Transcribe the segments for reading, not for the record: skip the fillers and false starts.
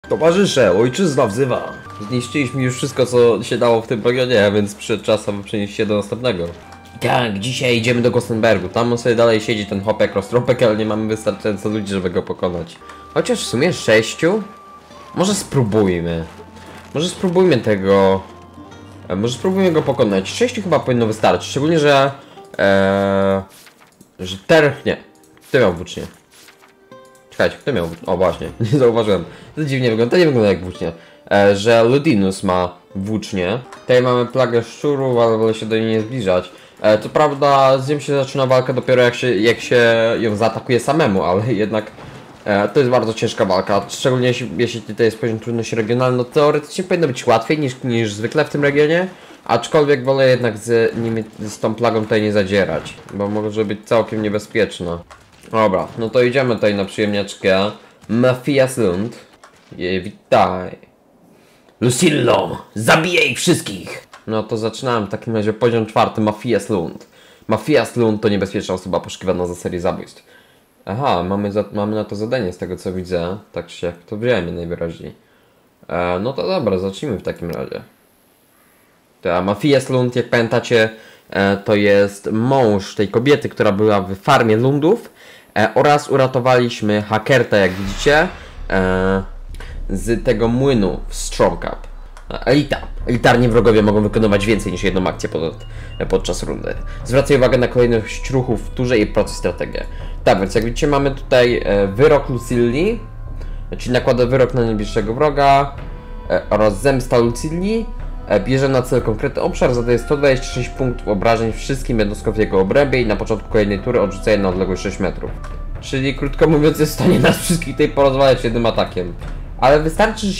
Towarzysze, ojczyzna wzywa. Zniszczyliśmy już wszystko, co się dało w tym regionie, więc przyszedł czas, aby przenieść się do następnego. Tak, dzisiaj idziemy do Gostenbergu. Tam on sobie dalej siedzi, ten hopek, roztropek, ale nie mamy wystarczająco ludzi, żeby go pokonać. Chociaż w sumie 6? Może spróbujmy. Może spróbujmy tego... Może spróbujmy go pokonać. 6 chyba powinno wystarczyć, szczególnie, że... Że nie. Kto miał włócznie? Czekajcie, kto miał... O właśnie, nie zauważyłem. To dziwnie wygląda, to nie wygląda jak włócznie. Że Ludinus ma włócznie. Tutaj mamy plagę szczurów, ale wolę się do niej nie zbliżać. Co prawda z nią się zaczyna walka dopiero jak się ją zaatakuje samemu, ale jednak to jest bardzo ciężka walka. Szczególnie jeśli tutaj jest poziom trudności regionalny, no teoretycznie powinno być łatwiej niż zwykle w tym regionie. Aczkolwiek wolę jednak z tą plagą tutaj nie zadzierać, bo może być całkiem niebezpieczna. Dobra, no to idziemy tutaj na przyjemniaczkę. Mafias Lund. Witaj. Lucillo, zabijaj wszystkich! No to zaczynałem w takim razie poziom 4, Mafias Lund. Mafias Lund to niebezpieczna osoba poszukiwana za serię zabójstw. Aha, mamy na to zadanie z tego co widzę. Tak czy siak, to wiemy najwyraźniej. No to dobra, zacznijmy w takim razie. Ta Mafias Lund, jak pamiętacie, to jest mąż tej kobiety, która była w farmie Lundów. Oraz uratowaliśmy hakerta, jak widzicie, z tego młynu w Strong Cup. Elitarni wrogowie mogą wykonywać więcej niż jedną akcję podczas rundy. Zwracaj uwagę na kolejność ruchów w turze i proces strategię. Tak, więc jak widzicie mamy tutaj wyrok Lucilli, czyli nakłada wyrok na najbliższego wroga oraz zemsta Lucilli. Bierze na cel konkretny obszar, zadaje 126 punktów obrażeń wszystkim jednostkom w jego obrębie i na początku kolejnej tury odrzucaje na odległość 6 metrów. Czyli krótko mówiąc jest w stanie nas wszystkich tutaj porozwalać jednym atakiem. Ale wystarczy,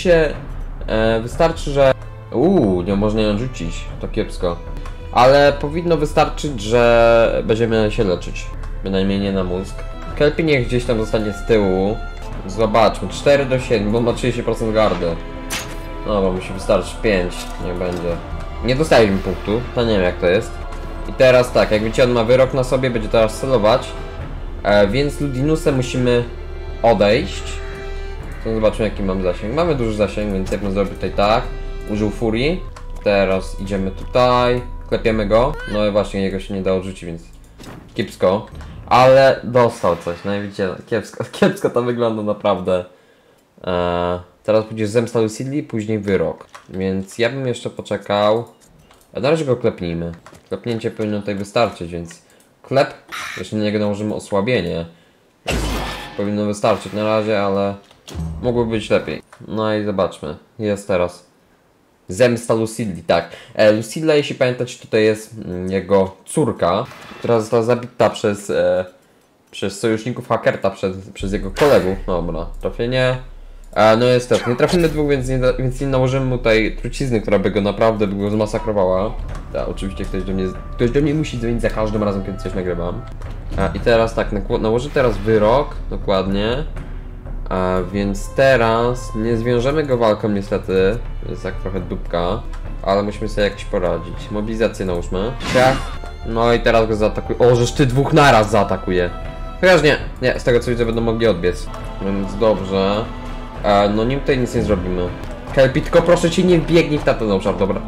że... nie można ją rzucić, to kiepsko. Ale powinno wystarczyć, że będziemy się leczyć. Bynajmniej nie na mózg. Kelpie niech gdzieś tam zostanie z tyłu. Zobaczmy, 4 do 7, bo ma 30% gardy. No bo musi wystarczyć 5, niech będzie. Nie dostaliśmy punktu, to nie wiem jak to jest. I teraz tak, jak widzicie on ma wyrok na sobie, będzie teraz celować. Więc Ludinusem musimy odejść. To zobaczmy jaki mam zasięg. Mamy duży zasięg, więc ja bym zrobił tutaj tak. Użył furii. Teraz idziemy tutaj. Klepiemy go. No i właśnie jego się nie da odrzucić, więc kiepsko. Ale dostał coś, no i widzicie, kiepsko to wygląda naprawdę. Teraz pójdzie zemsta Lucilli, później wyrok. Więc ja bym jeszcze poczekał. Na razie go klepnijmy. Klepnięcie powinno tutaj wystarczyć, więc klep. Jeszcze na niego nałożymy osłabienie. Więc powinno wystarczyć na razie, ale mogłoby być lepiej. No i zobaczmy. Jest teraz zemsta Lucilli, tak. Lucilla, jeśli pamiętacie, tutaj jest jego córka, która została zabita przez sojuszników hakerta, przez jego kolegów. Dobra, trafienie. No niestety, nie trafimy dwóch, więc nie nałożymy mu tutaj trucizny, która by go naprawdę zmasakrowała. Tak, oczywiście ktoś do mnie musi dzwonić za każdym razem, kiedy coś nagrywam. I teraz tak, nałożę teraz wyrok, dokładnie. Więc teraz nie zwiążemy go walką niestety, jest tak trochę dupka, ale musimy sobie jakoś poradzić. Mobilizację nałóżmy. No i teraz go zaatakuję. O, żeż ty dwóch naraz zaatakuje. Chociaż nie, z tego co widzę będą mogli odbiec. Więc dobrze. No nim tutaj nic nie zrobimy. Kelpie, tylko proszę cię nie wbiegnij w tamten obszar, dobra.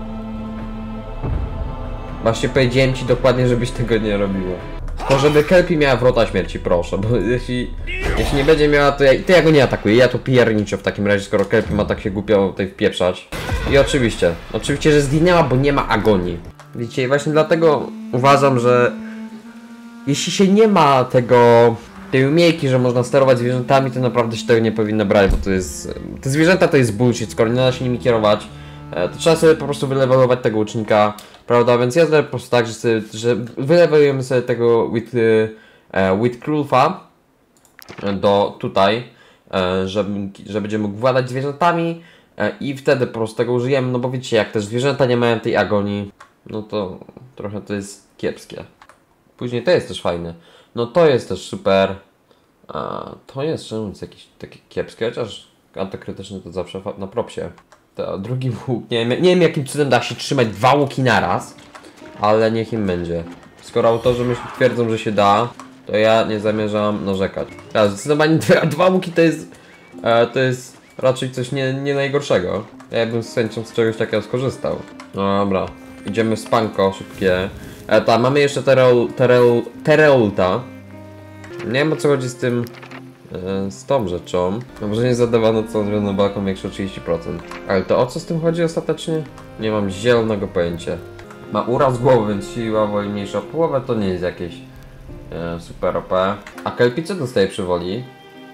Właśnie powiedziałem ci dokładnie, żebyś tego nie robiła. Tylko żeby Kelpie miała wrota śmierci, proszę, bo jeśli nie będzie miała, to ja go nie atakuję, ja to pierniczę w takim razie, skoro Kelpie ma tak się głupio tutaj wpieprzać. I oczywiście, że zginęła, bo nie ma agonii. Widzicie, i właśnie dlatego uważam, że jeśli się nie ma tej umiejki, że można sterować zwierzętami, to naprawdę się tego nie powinno brać, bo te zwierzęta to jest bullshit, skoro nie da się nimi kierować, to trzeba sobie po prostu wylewelować tego łucznika, prawda, więc ja zrobię po prostu tak, że wylewelujemy sobie tego with Krulfa do tutaj, że będzie mógł władać zwierzętami i wtedy po prostu tego użyjemy, no bo wiecie, jak też zwierzęta nie mają tej agonii, no to trochę to jest kiepskie. Później to jest też fajne. No to jest też super. To jest czymś jakieś takie kiepskie, chociaż antykrytyczny to zawsze na propsie. To drugi łuk, nie wiem jakim cudem da się trzymać 2 łuki naraz, ale niech im będzie. Skoro autorzy twierdzą, że się da, to ja nie zamierzam narzekać. Zdecydowanie 2 łuki to jest raczej coś nie najgorszego. Ja bym z chęcią z czegoś takiego skorzystał. No dobra, idziemy w spanko szybkie. Tak, mamy jeszcze Tereulta. Nie wiem o co chodzi z tym, z tą rzeczą. No może nie zadawano co on na balkon większy o 30%. Ale to o co z tym chodzi ostatecznie? Nie mam zielonego pojęcia. Ma uraz głowy, więc siła woli mniejsza o połowę, to nie jest jakieś super OP. A Kelpie co dostaje przy woli?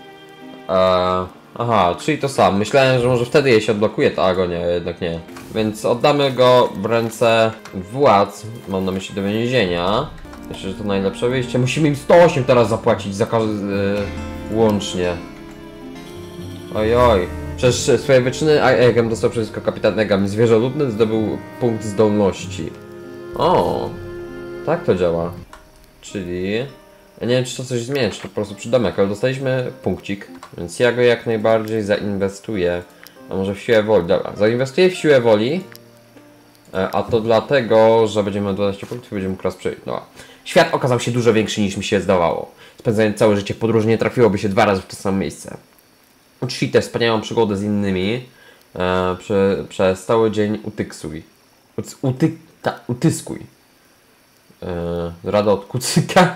Aha, czyli to sam. Myślałem, że może wtedy jej się odblokuje ta agonia, jednak nie. Więc oddamy go w ręce władz, mam na myśli do więzienia. Myślę, że to najlepsze wyjście. Musimy im 108 teraz zapłacić za każdy łącznie. Ojoj. Przez swoje wyczyny Egem dostał przeciwko kapitan Egam. Zwierzoludny zdobył punkt zdolności. O, tak to działa. Czyli... Ja nie wiem, czy to coś zmienia, czy to po prostu przydomek, ale dostaliśmy punkcik, więc ja go jak najbardziej zainwestuję. A może w siłę woli? Dobra, zainwestuję w siłę woli. A to dlatego, że będziemy 12 punktów i będziemy mógł raz przejść. No. Świat okazał się dużo większy niż mi się zdawało. Spędzając całe życie w podróży nie trafiłoby się 2 razy w to samo miejsce. Uczci tę wspaniałą przygodę z innymi przez cały dzień utyksuj. Utyskuj. Rada od kucyka.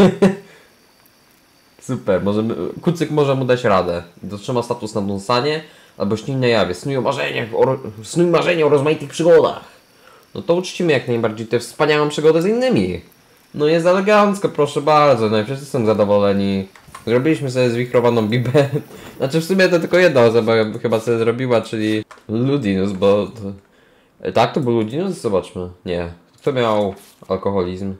Super, kucyk może mu dać radę. Dotrzyma status na dąsanie albo śnij na jawie. Snuj marzenia o rozmaitych przygodach. No to uczcimy jak najbardziej tę wspaniałą przygodę z innymi. No jest elegancko, proszę bardzo. No i wszyscy są zadowoleni. Zrobiliśmy sobie zwichrowaną bibę. Znaczy w sumie to tylko jedna osoba chyba sobie zrobiła, czyli Ludinus, bo... Tak, to był Ludinus? Zobaczmy. Nie. Kto miał alkoholizm?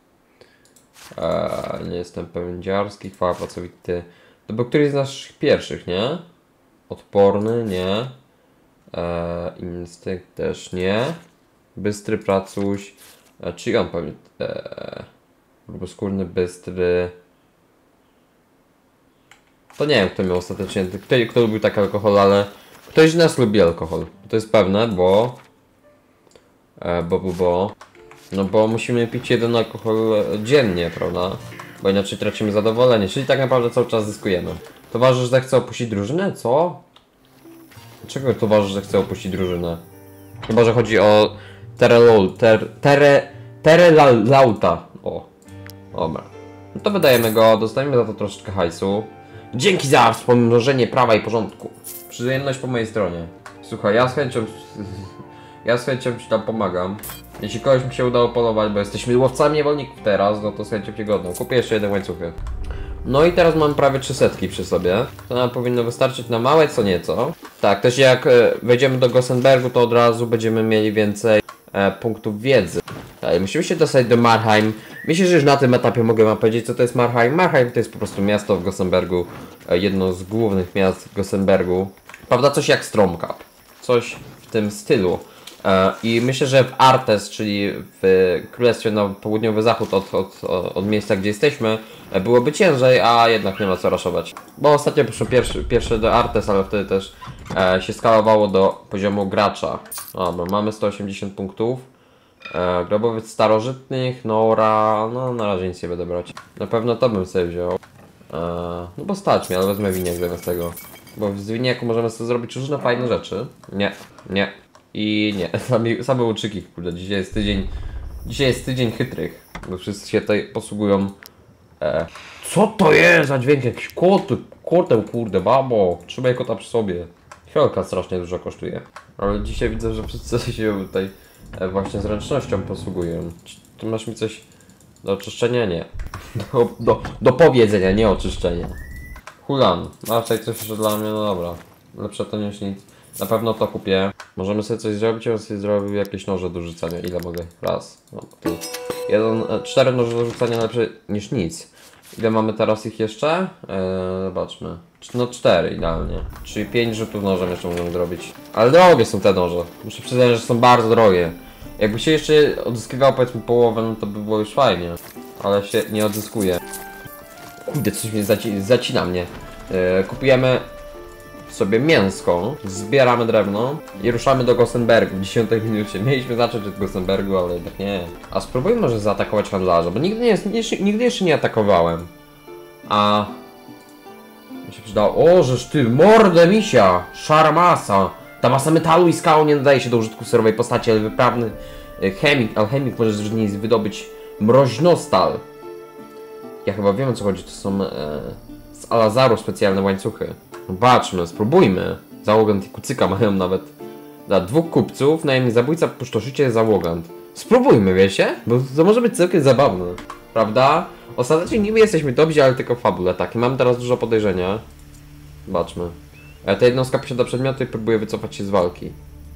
Nie jestem pewien. Dziarski, chwała pracowity. To był któryś z naszych pierwszych, nie? Odporny, nie. Instynkt też nie. Bystry, pracuś. Czy on pewnie... Gruboskórny, bystry... To nie wiem, kto miał ostatecznie... Kto lubił taki alkohol, ale... Ktoś z nas lubi alkohol. To jest pewne, bo... No bo musimy pić jeden alkohol dziennie, prawda? Bo inaczej tracimy zadowolenie, czyli tak naprawdę cały czas zyskujemy. Towarzysz zechce opuścić drużynę? Co? Dlaczego towarzysz zechce opuścić drużynę? Chyba, że chodzi o Terelauta. O, dobra. No to wydajemy go, dostajemy za to troszeczkę hajsu. Dzięki za wspomnożenie prawa i porządku. Przyjemność po mojej stronie. Słuchaj, ja z chęcią ci tam pomagam. Jeśli kogoś mi się udało polować, bo jesteśmy łowcami niewolników teraz, no to z chęcią cię godną. Kupię jeszcze jeden łańcuchy. No i teraz mam prawie 300 przy sobie. To nam powinno wystarczyć na małe co nieco. Tak, też jak wejdziemy do Gossenbergu, to od razu będziemy mieli więcej punktów wiedzy. Tak, musimy się dostać do Marheim. Myślę, że już na tym etapie mogę wam powiedzieć, co to jest Marheim. Marheim to jest po prostu miasto w Gossenbergu. Jedno z głównych miast w Gossenbergu. Prawda, coś jak Stromkap. Coś w tym stylu. I myślę, że w Artes, czyli w Królestwie na południowy zachód od miejsca, gdzie jesteśmy, byłoby ciężej, a jednak nie ma co raszować. Bo ostatnio poszłem pierwszy do Artes, ale wtedy też się skalowało do poziomu gracza. Dobra, mamy 180 punktów. Grobowiec starożytnych, Nora, no na razie nic nie będę brać. Na pewno to bym sobie wziął. No bo stać mnie, ale wezmę winiak zamiast tego. Bo z winiaku możemy sobie zrobić różne fajne rzeczy. Nie. I nie, same łuczyki, kurde, dzisiaj jest tydzień chytrych, bo wszyscy się tutaj posługują. Co to jest za dźwięk? Jakiś koteł, kurde, babo, trzymaj kota przy sobie. Fiolka strasznie dużo kosztuje. Ale dzisiaj widzę, że wszyscy się tutaj właśnie zręcznością posługują. Czy tu masz mi coś do oczyszczenia? Nie. Do powiedzenia, nie oczyszczenia. Hulan, masz tutaj coś jeszcze dla mnie? No dobra. Lepsze to niż nic. Na pewno to kupię. Możemy sobie coś zrobić, ja bym sobie zrobił jakieś noże do rzucania. Ile mogę? Raz. No, tu. 4 noże do rzucania lepsze niż nic. Ile mamy teraz ich jeszcze? Zobaczmy. No 4 idealnie. Czyli 5 rzutów nożem jeszcze możemy zrobić. Ale drogie są te noże. Muszę przyznać, że są bardzo drogie. Jakby się jeszcze odzyskiwało powiedzmy połowę, no to by było już fajnie. Ale się nie odzyskuje. Kurde, coś mnie zacina mnie. Kupujemy sobie mięsko, zbieramy drewno i ruszamy do Gossenbergu w 10 minucie. Mieliśmy zacząć od Gossenbergu, ale jednak nie. A spróbujmy może zaatakować handlarza, bo nigdy jeszcze nie atakowałem. A Mi się przydało. O, żeż ty, mordę misia! Szara masa! Ta masa metalu i skał nie nadaje się do użytku w surowej postaci, ale wyprawny alchemik może z niej wydobyć mroźnostal. Ja chyba wiem, o co chodzi. To są z Alazaru specjalne łańcuchy. Zobaczmy, spróbujmy. Załogant i kucyka mają nawet dla 2 kupców. Najemny zabójca, puszczoszycie, załogant. Spróbujmy, wiecie? Bo to może być całkiem zabawne. Prawda? Ostatecznie niby jesteśmy dobrzy, ale tylko w fabule, tak. I mam teraz dużo podejrzenia. Zobaczmy. Ta jednostka posiada przedmioty i próbuje wycofać się z walki.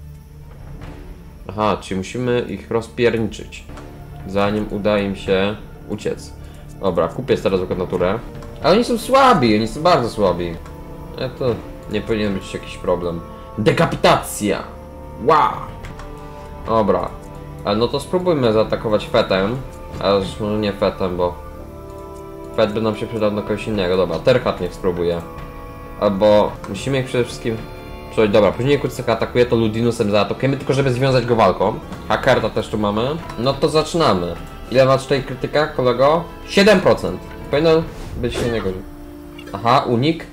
Aha, czyli musimy ich rozpierniczyć, zanim uda im się uciec. Dobra, kupię teraz tylko naturę. Ale oni są słabi, oni są bardzo słabi. To nie powinien być jakiś problem. Dekapitacja! Wow! Dobra. No to spróbujmy zaatakować fetem. Aż może nie fetem, bo fet by nam się przydał na kogoś innego. Dobra, Terhat niech spróbuje. Albo musimy ich przede wszystkim... Dobra, później Kucyka atakuje, to Ludinusem zaatakujemy, tylko żeby związać go walką. Hakarta też tu mamy. No to zaczynamy. Ile ma tutaj krytyka, kolego? 7%. Powinno być się niegodziw. Aha, unik.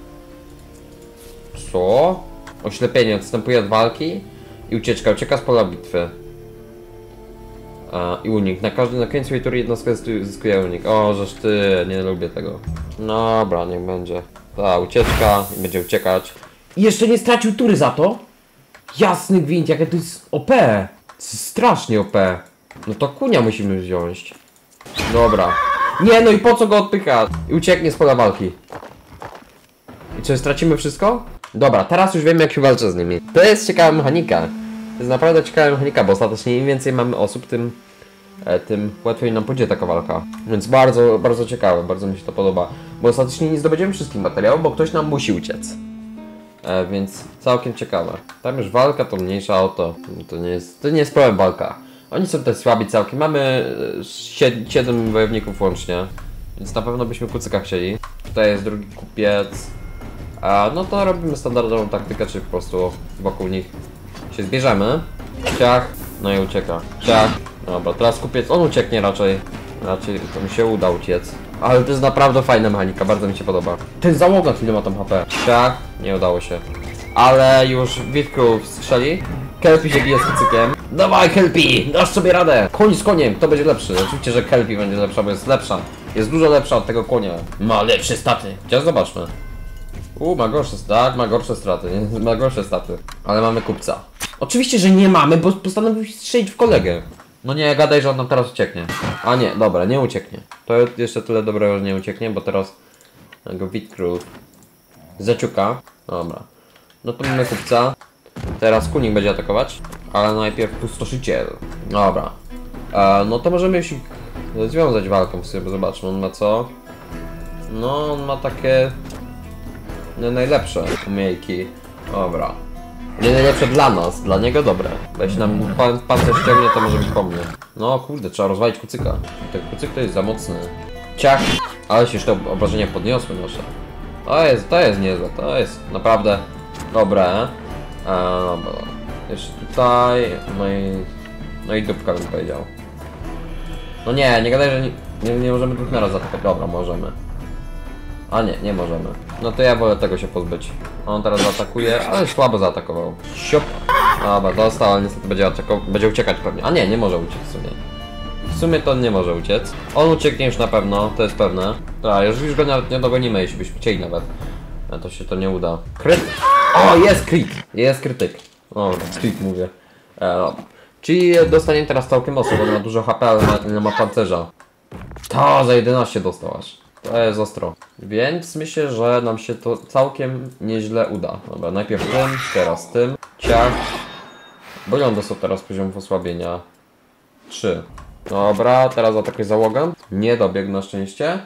Co? Oślepienie, odstępuje od walki i ucieczka. Ucieka z pola bitwy. I unik. Na końcu swojej tury jednostka zyskuje unik. O, żeż ty, nie lubię tego. Dobra, niech będzie. Ta ucieczka, będzie uciekać. I jeszcze nie stracił tury za to? Jasny gwint, jakie to jest OP. To jest strasznie OP. No to kunia musimy wziąć. Dobra. Nie, no i po co go odpycha? I ucieknie z pola walki. I co, stracimy wszystko? Dobra, teraz już wiemy, jak się walczy z nimi. To jest ciekawa mechanika. To jest naprawdę ciekawa mechanika, bo ostatecznie im więcej mamy osób, tym łatwiej nam pójdzie taka walka. Więc bardzo, bardzo ciekawe, bardzo mi się to podoba. Bo ostatecznie nie zdobędziemy wszystkich materiałów, bo ktoś nam musi uciec. Więc całkiem ciekawe. Tam już walka to mniejsza o to. To nie jest problem walka. Oni są też słabi całkiem. Mamy 7 wojowników łącznie. Więc na pewno byśmy Kucyka chcieli. Tutaj jest drugi kupiec. No to robimy standardową taktykę, czyli po prostu wokół nich się zbierzemy. Ciach. No i ucieka. Ciach. Dobra, teraz kupiec. On ucieknie raczej. Raczej to mi się uda uciec. Ale to jest naprawdę fajna mechanika, bardzo mi się podoba. Ten załogant ile ma tam HP? Ciach. Nie udało się. Ale już Witku strzeli. Kelpie się bije z Kucykiem. Dawaj Kelpie, dasz sobie radę. Koń z koniem, kto będzie lepszy? Oczywiście, że Kelpie będzie lepsza, bo jest lepsza. Jest dużo lepsza od tego konia. Ma lepsze staty. Chociaż zobaczmy. Ma gorsze, tak, ma gorsze straty, nie? Ma gorsze staty. Ale mamy kupca. Oczywiście, że nie mamy, bo postanowił strzelić w kolegę. No nie, gadaj, że on nam teraz ucieknie. A nie, dobra, nie ucieknie. To jeszcze tyle dobrego, że nie ucieknie, bo teraz go Witkról zaciuka. Dobra. No to mamy kupca. Teraz kunik będzie atakować, ale najpierw pustoszyciel. Dobra. No to możemy już związać walką w sobie, bo zobaczmy, on ma co? No, on ma takie... nie najlepsze umiejki. Dobra. Nie najlepsze dla nas, dla niego dobre. Bo jeśli nam pancerz ściągnie, to może być po mnie. No kurde, trzeba rozwalić Kucyka. Ten Kucyk to jest za mocny. Ciach! Ale się już te obrażenia podniosły nasze. To jest niezłe, to jest naprawdę dobre. Dobra. Jeszcze tutaj, no i dupka bym powiedział. No nie gadaj, że nie możemy dwóch naraz zaatakować. Dobra, możemy. A nie możemy. No to ja wolę tego się pozbyć. On teraz zaatakuje, ale słabo zaatakował. Siop. Dobra, dostał, ale niestety będzie uciekać pewnie. A nie może uciec w sumie. W sumie to nie może uciec. On ucieknie już na pewno, to jest pewne. Tak, już go nawet nie dogonimy, jeśli byśmy chcieli nawet. A to się to nie uda. Kryt! O, jest crit! Jest krytyk. O, crit mówię. Dobra. Czyli dostaniemy teraz całkiem osób, on ma dużo HP, ale nie ma pancerza. To za 11 dostał aż. To jest ostro. Więc myślę, że nam się to całkiem nieźle uda. Dobra, najpierw tym, teraz tym. Ciach. Bo on dostał teraz poziom osłabienia 3. Dobra, teraz atakuj załogę. Nie dobiegł na szczęście.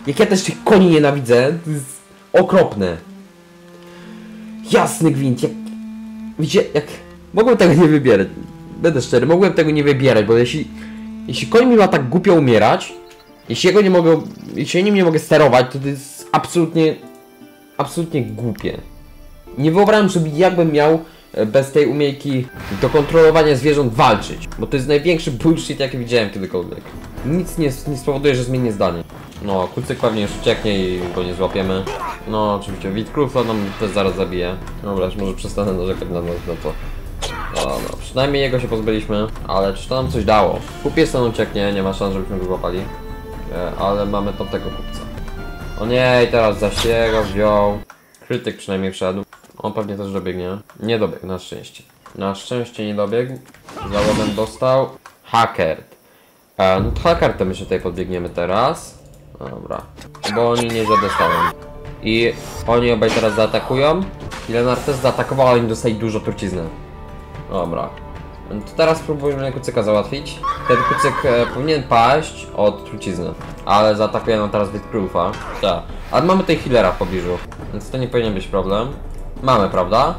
Jak ja też tych koni nienawidzę, to jest okropne. Jasny gwint, jak... Widzicie, jak... Mogłem tego nie wybierać. Będę szczery, mogłem tego nie wybierać, bo jeśli koń mi ma tak głupio umierać, jeśli ja nim nie mogę sterować, to jest absolutnie głupie. Nie wyobrażam sobie, jakbym miał bez tej umiejki do kontrolowania zwierząt walczyć, bo to jest największy bullshit, jaki widziałem kiedykolwiek. Nic nie spowoduje, że zmienię zdanie. No, kucyk pewnie już ucieknie i go nie złapiemy. No, oczywiście, Witkrów nam też zaraz zabije. Dobra, już może przestanę narzekać na to. No, przynajmniej jego się pozbyliśmy, ale czy to nam coś dało? Kupiec nam ucieknie, nie ma szans, żebyśmy go złapali. Ale mamy tamtego kupca. O nie, i teraz Zasiego wziął. Krytyk przynajmniej wszedł. On pewnie też dobiegnie. Nie dobiegł, na szczęście. Na szczęście nie dobiegł. Załogę dostał. Hacker. No to Hacker my się tutaj podbiegniemy teraz. Dobra. Bo oni nie zadostałem. I oni obaj teraz zaatakują. I Leonard też zaatakował, ale oni dostali dużo trucizny. Dobra. To teraz spróbujemy kucyka załatwić. Ten kucyk powinien paść od trucizny. Ale zaatakuje nam teraz Witkroofa. Tak. Ale mamy tutaj healera w pobliżu. Więc to nie powinien być problem. Mamy, prawda?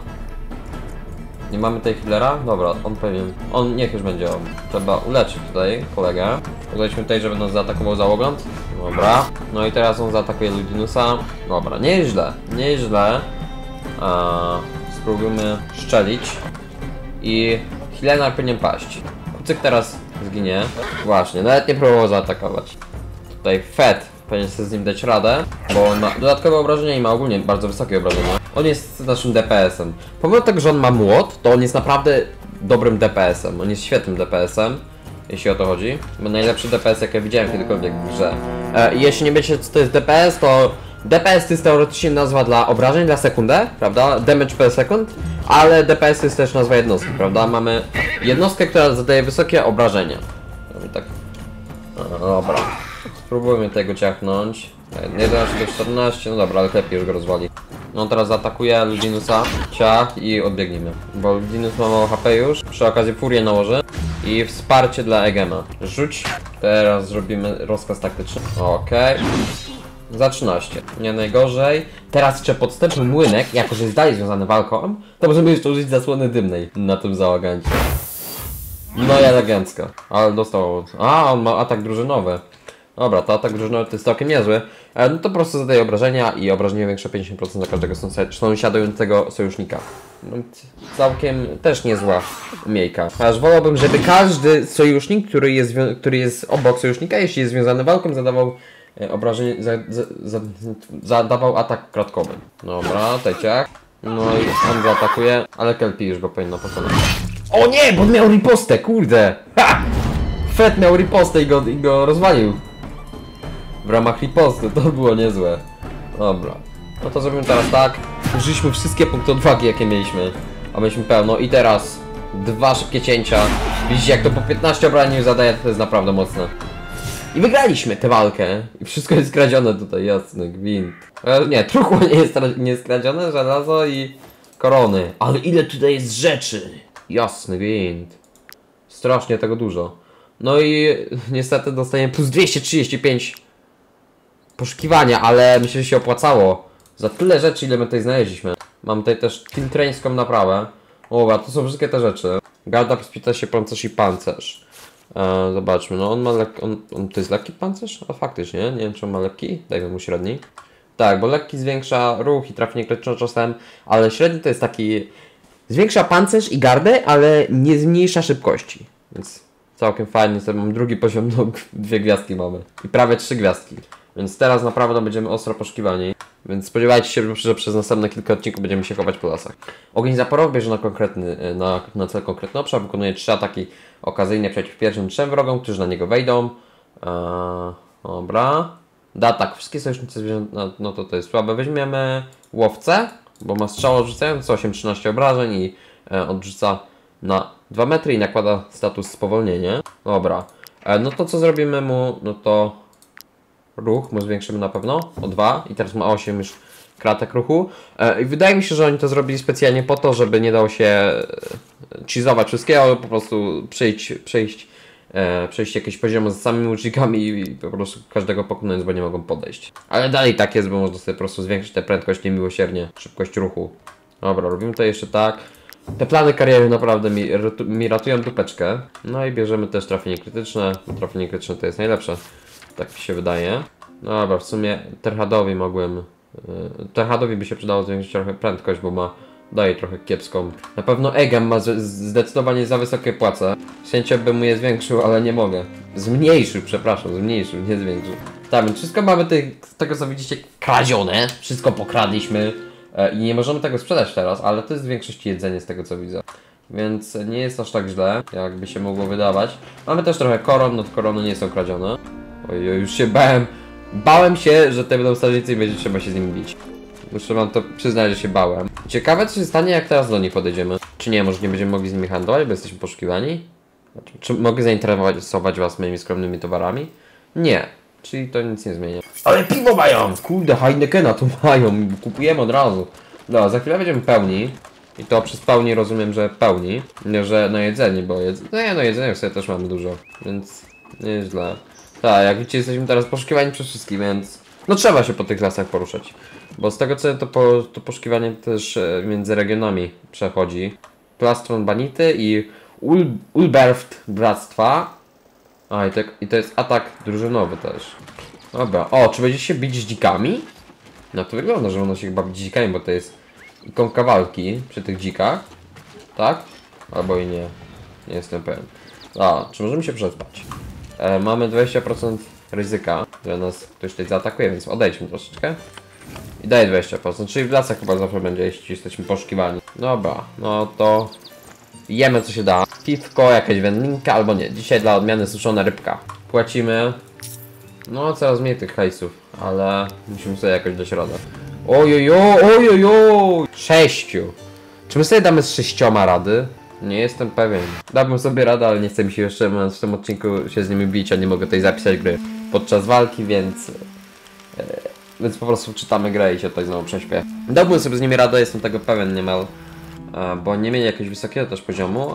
Nie mamy tutaj healera? Dobra, on powinien. On niech już będzie on. Trzeba uleczyć tutaj kolegę. Udaliśmy tutaj, żeby nas zaatakował załogląd. Dobra. No i teraz on zaatakuje Ludinusa. Dobra, nieźle. Nieźle. Spróbujmy szczelić. I healer powinien paść. Kucyk teraz zginie. Właśnie, nawet nie próbował zaatakować. Tutaj Fed powinien sobie z nim dać radę, bo on ma dodatkowe obrażenia i ma ogólnie bardzo wysokie obrażenia. On jest naszym DPS-em. Pomimo tego, że on ma młot, to on jest naprawdę dobrym DPS-em. On jest świetnym DPS-em, jeśli o to chodzi. Bo najlepszy DPS, jak ja widziałem kiedykolwiek w grze. Jeśli nie wiecie, co to jest DPS, to DPS to jest teoretycznie nazwa dla obrażeń na sekundę, prawda? Damage per second, ale DPS to jest też nazwa jednostki, prawda? Mamy jednostkę, która zadaje wysokie obrażenia. Tak. Dobra. Spróbujmy tego ciachnąć. 11 do 14, no dobra, ale lepiej już go rozwali. No teraz zaatakuje Ludinusa, ciach i odbiegnijmy. Bo Ludinus ma mało HP już, przy okazji furię nałoży. I wsparcie dla Egema. Rzuć. Teraz zrobimy rozkaz taktyczny. Okej. Za 13. Nie najgorzej. Teraz jeszcze podstępny młynek, jako że jest dalej związany walką, to możemy jeszcze użyć zasłony dymnej na tym załagancie. No i elegancko. Ale dostał... on ma atak drużynowy. Dobra, to atak drużynowy to jest całkiem niezły. No to po prostu zadaje obrażenia i obrażenie większe 50% za każdego sąsiadującego sojusznika. No, całkiem też niezła umiejka. Aż wolałbym, żeby każdy sojusznik, który jest obok sojusznika, jeśli jest związany walką, zadawał obrażenie, zadawał atak kratkowy. Dobra, teciak. No i on zaatakuje, ale Kelpie już go powinno pokonać. O nie, bo miał ripostę, kurde! Ha! Fed miał ripostę i go rozwalił. W ramach riposty, to było niezłe. Dobra. No to zrobimy teraz tak. Użyliśmy wszystkie punkty odwagi, jakie mieliśmy. A mieliśmy pełno. I teraz 2 szybkie cięcia. Widzicie, jak to po 15 obrażeń zadaje, to jest naprawdę mocne. I wygraliśmy tę walkę. I wszystko jest skradzione tutaj, jasny gwint. Nie, truchło nie jest skradzione, żelazo i korony. Ale ile tutaj jest rzeczy. Jasny gwint. Strasznie tego dużo. No i niestety dostaniemy plus 235 poszukiwania, ale myślę, że się opłacało. Za tyle rzeczy, ile my tutaj znaleźliśmy. Mam tutaj też tiltrańską naprawę. O, to są wszystkie te rzeczy. Garda, przyspita się pancerz i pancerz. Zobaczmy, no on ma on to jest lekki pancerz? A faktycznie, nie wiem czy on ma lekki. Dajmy mu średni. Tak, bo lekki zwiększa ruch i trafienie krytyczne czasem, ale średni to jest taki... Zwiększa pancerz i gardę, ale nie zmniejsza szybkości. Więc całkiem fajnie, sobie mam drugi poziom, no 2 gwiazdki mamy. I prawie 3 gwiazdki. Więc teraz naprawdę będziemy ostro poszukiwani. Więc spodziewajcie się, że przez następne kilka odcinków będziemy się chować po lasach. Ogień zaporowy bierze na cel konkretny obszar, wykonuje 3 ataki okazyjne przeciw pierwszym 3 wrogom, którzy na niego wejdą. Dobra. Da atak. Wszystkie sojusznicy zwierzęta, no to jest słabe. Weźmiemy łowcę, bo ma strzał odrzucający 8-13 obrażeń i odrzuca na 2 metry i nakłada status spowolnienie. Dobra. No to co zrobimy mu, no to ruch mu zwiększymy na pewno o 2 i teraz ma 8 już kratek ruchu. I wydaje mi się, że oni to zrobili specjalnie po to, żeby nie dało się cheezować wszystkiego, ale po prostu przejść przejść jakieś poziomy z samymi łucznikami i po prostu każdego pokonając, bo nie mogą podejść. Ale dalej tak jest, bo można sobie po prostu zwiększyć tę prędkość niemiłosiernie, szybkość ruchu. Dobra, robimy to jeszcze tak. Te plany kariery naprawdę mi ratują dupeczkę. No i bierzemy też trafienie krytyczne. Trafienie krytyczne to jest najlepsze. Tak mi się wydaje. No dobra, w sumie Terhadowi mogłem... Terhadowi by się przydało zwiększyć trochę prędkość, bo daje trochę kiepską. Na pewno Egam ma zdecydowanie za wysokie płace. Z chęcią bym mu je zwiększył, ale nie mogę. Zmniejszył, przepraszam, zmniejszył, nie zwiększył. Tak, więc wszystko mamy z tego co widzicie kradzione. Wszystko pokradliśmy. I nie możemy tego sprzedać teraz, ale to jest w większości jedzenie z tego co widzę. Więc nie jest aż tak źle, jakby się mogło wydawać. Mamy też trochę koron, no to korony nie są kradzione. Oj, już się bałem. Bałem się, że te będą strażnicy i będzie trzeba się z nimi bić. Muszę wam to przyznać, że się bałem. Ciekawe co się stanie jak teraz do nich podejdziemy. Czy nie, może nie będziemy mogli z nimi handlować, bo jesteśmy poszukiwani? Czy mogę zainteresować was moimi skromnymi towarami? Nie. Czyli to nic nie zmienia. Ale piwo mają! Kurde, Heinekena tu mają. Kupujemy od razu. No, za chwilę będziemy pełni. I to przez pełni rozumiem, że pełni. Nie, że na jedzenie, bo jedzenie sobie też mamy dużo. Więc nieźle. Tak, jak widzicie jesteśmy teraz poszukiwani przez wszystkich, więc... No trzeba się po tych lasach poruszać. Bo z tego co to poszukiwanie też między regionami przechodzi. Plastron Banity i Ulberft Bractwa. A i to jest atak drużynowy też. Dobra, o, czy będzie się bić z dzikami? No to wygląda, że będą się chyba bić z dzikami, bo to jest ikonka walki przy tych dzikach. Tak? Albo i nie. Nie jestem pewien. A, czy możemy się przespać? Mamy 20% ryzyka, że nas ktoś tutaj zaatakuje, więc odejdźmy troszeczkę. I daje 20%, czyli w lasach chyba zawsze będzie, jeśli jesteśmy poszukiwani. Dobra, no to jemy co się da. Piwko, jakaś wędlinka, albo nie. Dzisiaj dla odmiany suszona rybka. Płacimy. No coraz mniej tych hajsów, ale musimy sobie jakoś dać radę. Ojojo! 6. Czy my sobie damy z 6 rady? Nie jestem pewien. Dałbym sobie radę, ale nie chcę mi się jeszcze w tym odcinku się z nimi bić, a nie mogę tutaj zapisać gry podczas walki, więc po prostu czytamy grę i się tutaj znowu prześpię. Dałbym sobie z nimi radę, jestem tego pewien niemal. Bo nie mieli jakiegoś wysokiego też poziomu,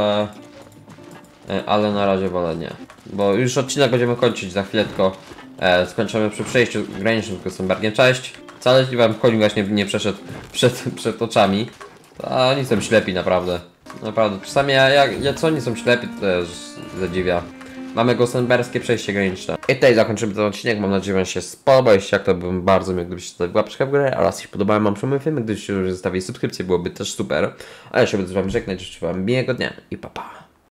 ale na razie wolę nie. Bo już odcinek będziemy kończyć za chwilę, tylko skończymy przy przejściu granicznym z Kostenbergiem. Cześć! Wcale jeśli wam koń właśnie nie przeszedł przed oczami. A oni są ślepi naprawdę. Naprawdę, czasami co oni są ślepi, to też zadziwia. Mamy gosenberskie przejście graniczne. I tutaj zakończymy ten odcinek. Mam nadzieję, że wam się spodobał. Jeśli tak, to bym bardzo miał, gdybyście zostawili łapeczkę w górę. A jeśli się podobały wam mój film, gdybyście już zostawili subskrypcję, byłoby też super. A ja się będę z wami żegnać. Życzę wam miłego dnia i pa pa.